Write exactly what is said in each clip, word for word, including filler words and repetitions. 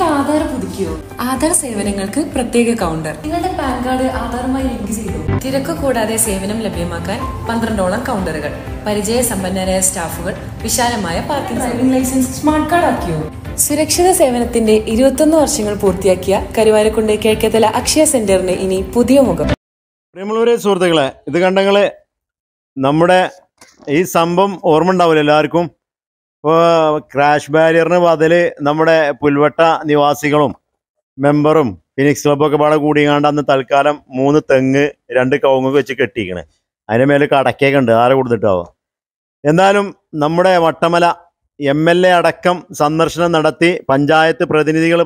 നിങ്ങളുടെ ആധാർ പുതുക്കിയോ? ആധാർ സേവനങ്ങൾക്ക് പ്രത്യേക കൗണ്ടർ. നിങ്ങളുടെ പാൻ കാർഡ് ആധാറുമായി ലിങ്ക് ചെയ്തു. തിരക്ക് കൂടാതെ സേവനം ലഭ്യമാക്കാൻ പന്ത്രണ്ടോളം കൗണ്ടറുകൾ, പരിചയസമ്പന്നരായ സ്റ്റാഫുകൾ, വിശാലമായ parking. Driving licence smart card ആക്കിയോ? സുരക്ഷിത സേവനത്തിന്റെ ഇരുപത്തൊന്ന് വർഷങ്ങൾ പൂർത്തിയാക്കിയ കരുവാരക്കുണ്ട് കിഴക്കേത്തല അക്ഷയ സെന്ററിന് ഇനി പുതിയ മുഖം. പ്രിയമുള്ളവരെ, സുഹൃത്തുക്കളെ, ഇത് കണ്ടങ്ങള് നമ്മുടെ ഈ സംഭവം ഓർമ്മ ഉണ്ടാവില്ല എല്ലാവർക്കും. ഇപ്പോൾ ക്രാഷ് ബാരിയറിന് ബദൽ നമ്മുടെ പുൽവട്ട നിവാസികളും മെമ്പറും ഫിനിക്സ് ക്ലബ്ബൊക്കെ പാടെ കൂടിയാണ്ട് അന്ന് തൽക്കാലം മൂന്ന് തെങ്ങ് രണ്ട് കവുങ്ങൊക്കെ വെച്ച് കെട്ടിക്കണേ. അതിൻ്റെ മേലെ കടക്കൊക്കെ ഉണ്ട്, ആരെ കൊടുത്തിട്ടാവും. എന്നാലും നമ്മുടെ വട്ടമല എം എൽ എ അടക്കം സന്ദർശനം നടത്തി, പഞ്ചായത്ത് പ്രതിനിധികൾ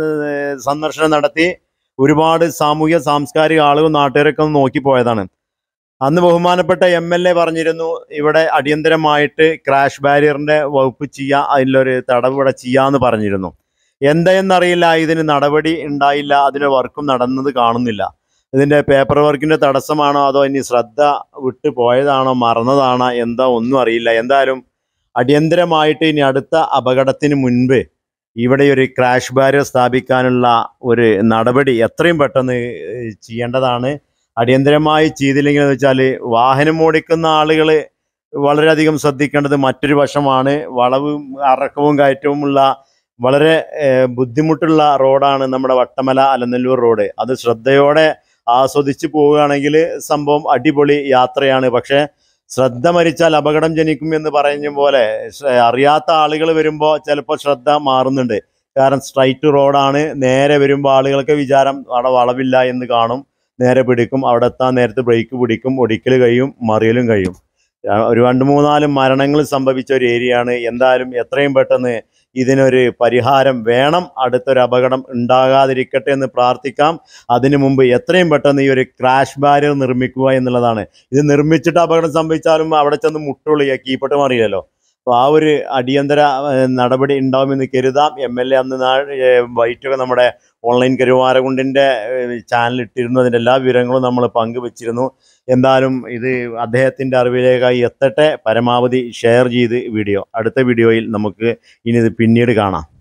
സന്ദർശനം നടത്തി, ഒരുപാട് സാമൂഹ്യ സാംസ്കാരിക ആളുകൾ നാട്ടുകാരൊക്കെ ഒന്ന് നോക്കിപ്പോയതാണ്. അന്ന് ബഹുമാനപ്പെട്ട എം എൽ എ പറഞ്ഞിരുന്നു, ഇവിടെ അടിയന്തരമായിട്ട് ക്രാഷ് ബാരിയറിൻ്റെ വകുപ്പ് ചെയ്യുക, അതിലൊരു തടവ് ഇവിടെ ചെയ്യാമെന്ന് പറഞ്ഞിരുന്നു. എന്തായെന്നറിയില്ല, ഇതിന് നടപടി ഉണ്ടായില്ല, അതിൻ്റെ വർക്കും നടന്നത് കാണുന്നില്ല. ഇതിൻ്റെ പേപ്പർ വർക്കിൻ്റെ തടസ്സമാണോ അതോ ഇനി ശ്രദ്ധ വിട്ട് പോയതാണോ മറന്നതാണോ എന്താ ഒന്നും അറിയില്ല. എന്തായാലും അടിയന്തരമായിട്ട് ഇനി അടുത്ത അപകടത്തിന് മുൻപ് ഇവിടെ ഒരു ക്രാഷ് ബാരിയർ സ്ഥാപിക്കാനുള്ള ഒരു നടപടി എത്രയും പെട്ടെന്ന് ചെയ്യേണ്ടതാണ്. അടിയന്തരമായി ചെയ്തില്ലെങ്കിൽ എന്ന് വെച്ചാൽ വാഹനം ഓടിക്കുന്ന ആളുകൾ വളരെയധികം ശ്രദ്ധിക്കേണ്ടത് മറ്റൊരു വശമാണ്. വളവും ഇറക്കവും കയറ്റവുമുള്ള വളരെ ബുദ്ധിമുട്ടുള്ള റോഡാണ് നമ്മുടെ വട്ടമല അലനല്ലൂർ റോഡ്. അത് ശ്രദ്ധയോടെ ആസ്വദിച്ച് പോവുകയാണെങ്കിൽ സംഭവം അടിപൊളി യാത്രയാണ്. പക്ഷേ ശ്രദ്ധ മരിച്ചാൽ അപകടം ജനിക്കും എന്ന് പറയുന്ന പോലെ അറിയാത്ത ആളുകൾ വരുമ്പോൾ ചിലപ്പോൾ ശ്രദ്ധ മാറുന്നുണ്ട്. കാരണം സ്ട്രൈറ്റ് റോഡാണ്. നേരെ വരുമ്പോൾ ആളുകൾക്ക് വിചാരം അവിടെ വളവില്ല എന്ന് കാണും, നേരെ പിടിക്കും, അവിടെ എത്താൻ നേരത്തെ ബ്രേക്ക് പിടിക്കും, ഒടിക്കൽ കഴിയും, മറിയലും കഴിയും. ഒരു രണ്ട് മൂന്നാല് മരണങ്ങൾ സംഭവിച്ച ഒരു ഏരിയയാണ്. എന്തായാലും എത്രയും പെട്ടെന്ന് ഇതിനൊരു പരിഹാരം വേണം. അടുത്തൊരു അപകടം ഉണ്ടാകാതിരിക്കട്ടെ എന്ന് പ്രാർത്ഥിക്കാം. അതിനു മുമ്പ് എത്രയും പെട്ടെന്ന് ഈ ഒരു ക്രാഷ് ബാരിയർ നിർമ്മിക്കുക എന്നുള്ളതാണ്. ഇത് നിർമ്മിച്ചിട്ട് അപകടം സംഭവിച്ചാലും അവിടെ ചെന്ന് മുട്ടുള്ളിയ കീപ്പട്ട് മാറിയില്ലല്ലോ. അപ്പോൾ ആ ഒരു അടിയന്തര നടപടി ഉണ്ടാവുമെന്ന് കരുതാം. എം എൽ എ അന്ന് വൈറ്റൊക്കെ നമ്മുടെ ഓൺലൈൻ കരുവാരക്കുണ്ടിൻ്റെ ചാനൽ ഇട്ടിരുന്നു. അതിൻ്റെ എല്ലാ വിവരങ്ങളും നമ്മൾ പങ്കുവച്ചിരുന്നു. എന്തായാലും ഇത് അദ്ദേഹത്തിൻ്റെ അറിവിലേക്കായി എത്തട്ടെ. പരമാവധി ഷെയർ ചെയ്ത് വീഡിയോ അടുത്ത വീഡിയോയിൽ നമുക്ക് ഇനി ഇത് പിന്നീട് കാണാം.